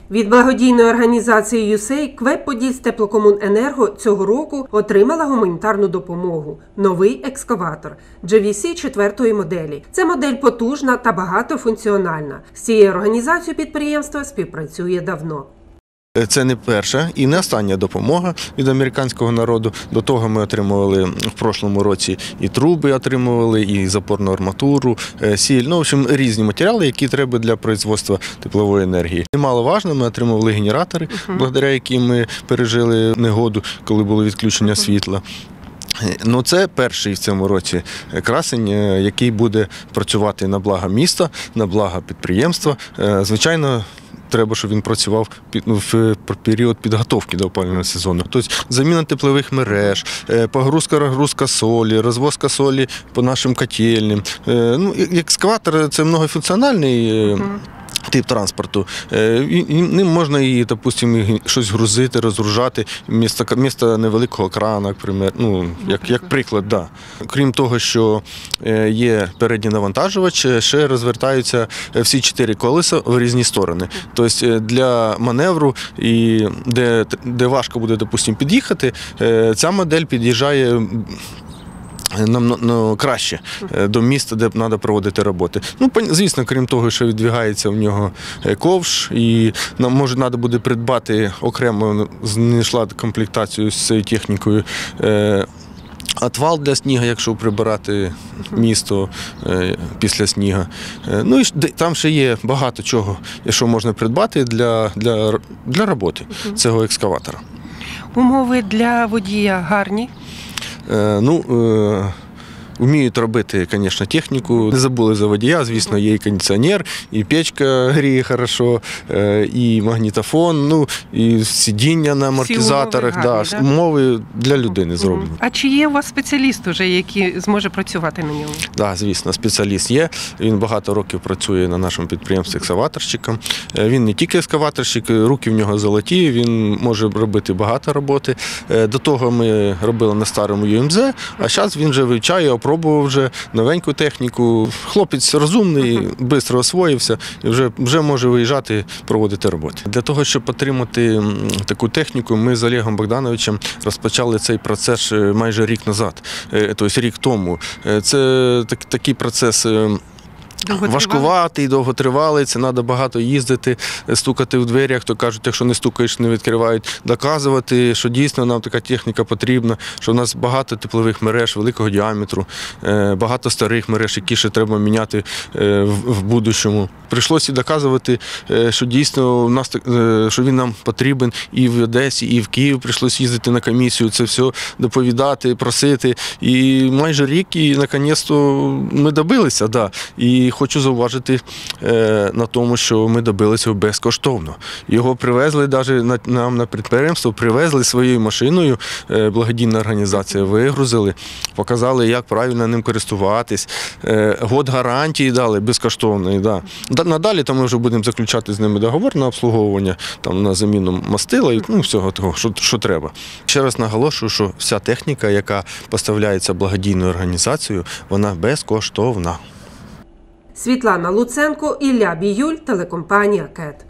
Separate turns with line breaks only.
Від благодійної організації «ЮСЕЙ» КВЕП «Подільстеплокомуненерго» цього року отримала гуманітарну допомогу – новий екскаватор GVC 4-ї моделі. Це модель потужна та багатофункціональна. З цією організацією підприємство співпрацює давно.
Це не перша і не остання допомога від американського народу. До того ми отримували в прошлому році і труби отримували, і запорну арматуру, сіль. Ну, в общем, різні матеріали, які треба для производства теплової енергії. Немаловажно, ми отримували генератори, благодаря яким ми пережили негоду, коли було відключення світла. Ну, це перший в цьому році красень, який буде працювати на благо міста, на благо підприємства. Звичайно, треба, щоб він працював в період підготовки до опалювального сезону. Тобто заміна теплових мереж, погрузка-розгрузка солі, розвозка солі по нашим котельням. Ну, екскаватор – це многофункціональний тип транспорту. Ним можна і, допустимо, щось грузити, розгружати вмісто невеликого крана, ну, як приклад, да. Крім того, що є передній навантажувач, ще розвертаються всі 4 колеса в різні сторони. Тобто для маневру, і де важко буде, допустимо, під'їхати, ця модель під'їжджає краще до міста, де треба проводити роботи. Ну, звісно, крім того, що відвігається в нього ковш, і нам, може, треба буде придбати окремо, знайшла комплектацію з цією технікою, отвал для снігу, якщо прибирати місто після снігу. Ну, і там ще є багато чого, що можна придбати для роботи цього екскаватора.
Умови для водія гарні?
Вміють робити, звісно, техніку. Не забули за водія, звісно, є і кондиціонер, і печка гріє хорошо, і магнітофон, ну, і сидіння на амортизаторах. Умови для людини зроблені.
А чи є у вас спеціаліст уже, який зможе працювати на ньому?
Так, звісно, спеціаліст є. Він багато років працює на нашому підприємстві екскаваторщиком. Він не тільки екскаваторщик, руки в нього золоті, він може робити багато роботи. До того ми робили на старому ЮМЗ, а зараз він вже вивчає, пробував вже новеньку техніку. Хлопець розумний, швидко освоївся і вже може виїжджати, проводити роботи. Для того, щоб отримати таку техніку, ми з Олегом Богдановичем розпочали цей процес майже рік назад, тобто рік тому. Це такий процес важкуватий, довготривалий, це треба багато їздити, стукати в двері, як то кажуть, якщо не стукаєш, не відкривають, доказувати, що дійсно нам така техніка потрібна, що в нас багато теплових мереж великого діаметру, багато старих мереж, які ще треба міняти в будущому. Прийшлося доказувати, що дійсно що він нам потрібен і в Одесі, і в Київ. Прийшлося їздити на комісію, це все доповідати, просити. І майже рік, і наконець-то ми добилися, да. І хочу зауважити на тому, що ми добилися безкоштовно. Його привезли навіть нам на підприємство, привезли своєю машиною, благодійна організація, вигрузили, показали, як правильно ним користуватись. Год гарантії дали безкоштовної. Да. Надалі там ми вже будемо заключати з ними договор на обслуговування, там, на заміну мастила і всього того, що треба. Ще раз наголошую, що вся техніка, яка поставляється благодійною організацією, вона безкоштовна.
Світлана Луценко, Ілля Біюль, телекомпанія КЕТ.